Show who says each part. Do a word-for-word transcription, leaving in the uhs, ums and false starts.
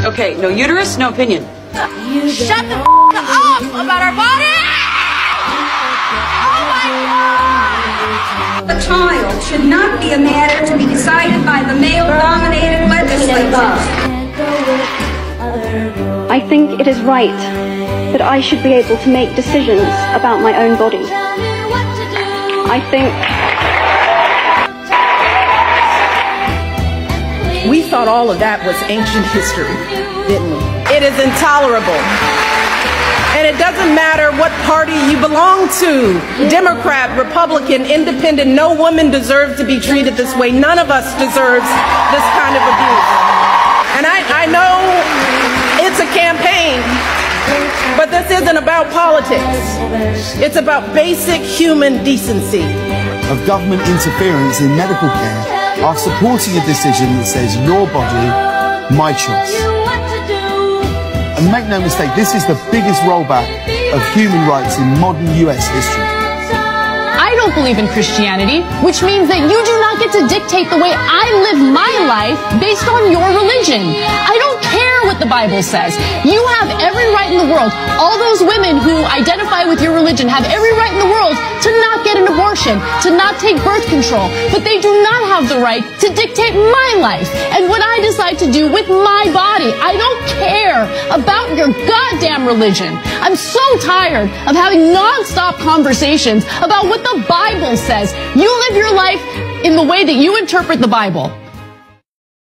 Speaker 1: Okay, no uterus, no opinion.
Speaker 2: Shut the f up about our body! Oh my God!
Speaker 3: A child should not be a matter to be decided by the male-dominated legislature.
Speaker 4: I think it is right that I should be able to make decisions about my own body. I think...
Speaker 5: We thought all of that was ancient history, didn't we? It is intolerable. And it doesn't matter what party you belong to, Democrat, Republican, Independent, no woman deserves to be treated this way. None of us deserves this kind of abuse. And I, I know it's a campaign, but this isn't about politics. It's about basic human decency.
Speaker 6: Of government interference in medical care are supporting a decision that says your body, my choice. And make no mistake, this is the biggest rollback of human rights in modern U S history.
Speaker 7: I don't believe in Christianity, which means that you do not get to dictate the way I live my life based on your religion. I don't care what the Bible says. You have every right in the world. All those women who identify with your religion have every right in the world to not get an abortion, to not take birth control, but they do not have the right to dictate my life and what I decide to do with my body. I don't care about your goddamn religion. I'm so tired of having non-stop conversations about what the Bible says. You live your life in the way that you interpret the Bible.